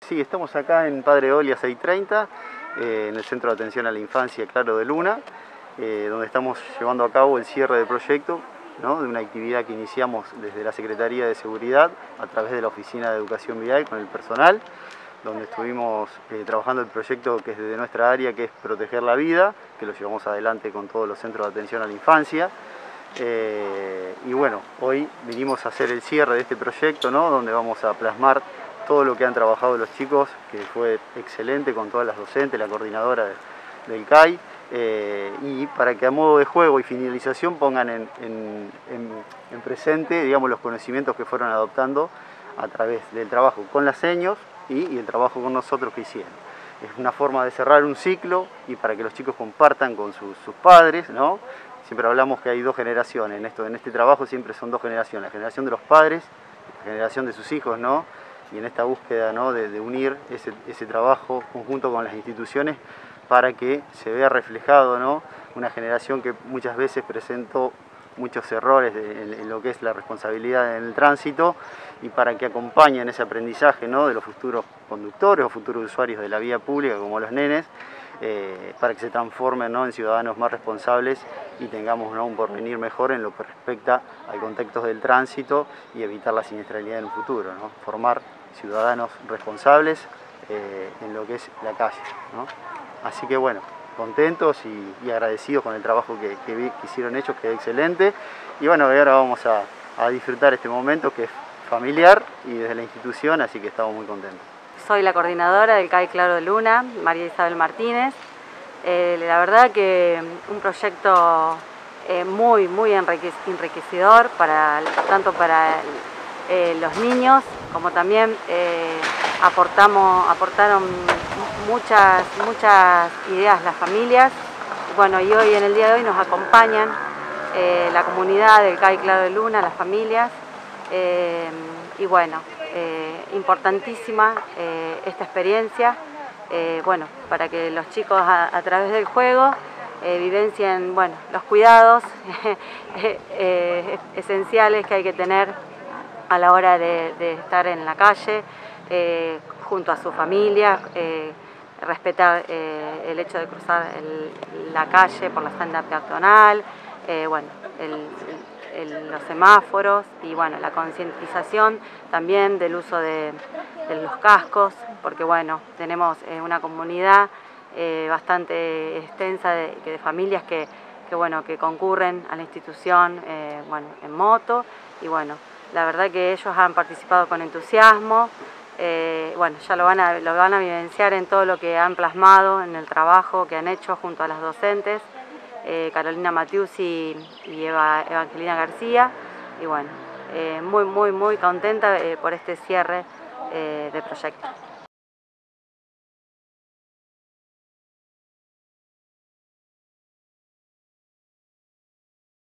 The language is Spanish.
Sí, estamos acá en Padre Olia 630, en el Centro de Atención a la Infancia Claro de Luna, donde estamos llevando a cabo el cierre del proyecto, ¿no?, de una actividad que iniciamos desde la Secretaría de Seguridad a través de la Oficina de Educación Vial con el personal, donde estuvimos trabajando el proyecto que es de nuestra área, que es proteger la vida, que lo llevamos adelante con todos los centros de atención a la infancia. Y bueno, hoy vinimos a hacer el cierre de este proyecto, ¿no?, donde vamos a plasmar todo lo que han trabajado los chicos, que fue excelente con todas las docentes, la coordinadora del CAI, y para que a modo de juego y finalización pongan en presente, digamos, los conocimientos que fueron adoptando a través del trabajo con las seños y el trabajo con nosotros que hicieron. Es una forma de cerrar un ciclo y para que los chicos compartan con sus padres, ¿no? Siempre hablamos que hay dos generaciones, en este trabajo siempre son dos generaciones, la generación de los padres, la generación de sus hijos, ¿no? Y en esta búsqueda, ¿no?, de unir ese trabajo conjunto con las instituciones para que se vea reflejado, ¿no?, una generación que muchas veces presentó muchos errores en lo que es la responsabilidad en el tránsito y para que acompañen ese aprendizaje, ¿no?, de los futuros conductores o futuros usuarios de la vía pública como los nenes, para que se transformen, ¿no?, en ciudadanos más responsables y tengamos, ¿no?, un porvenir mejor en lo que respecta al contexto del tránsito y evitar la siniestralidad en un futuro, ¿no?, formar ciudadanos responsables en lo que es la calle, ¿no? Así que bueno, contentos y agradecidos con el trabajo que hicieron ellos, que es excelente. Y bueno, ahora vamos a disfrutar este momento que es familiar y desde la institución, así que estamos muy contentos. Soy la coordinadora del CAI Claro de Luna, María Isabel Martínez. La verdad que un proyecto muy enriquecedor tanto para los niños como también aportaron muchas ideas las familias. Bueno, y hoy en el día de hoy nos acompañan la comunidad del CAI Claro de Luna, las familias, y bueno, importantísima esta experiencia, bueno, para que los chicos a través del juego vivencien, bueno, los cuidados esenciales que hay que tener a la hora de estar en la calle, junto a su familia, respetar el hecho de cruzar la calle por la senda peatonal, bueno, los semáforos y bueno, la concientización también del uso de los cascos, porque bueno, tenemos una comunidad bastante extensa de familias que concurren a la institución, bueno, en moto, y bueno, la verdad que ellos han participado con entusiasmo. Bueno, ya lo van a vivenciar en todo lo que han plasmado en el trabajo que han hecho junto a las docentes, Carolina Matiusi y Evangelina García, y bueno, muy contenta por este cierre de proyecto.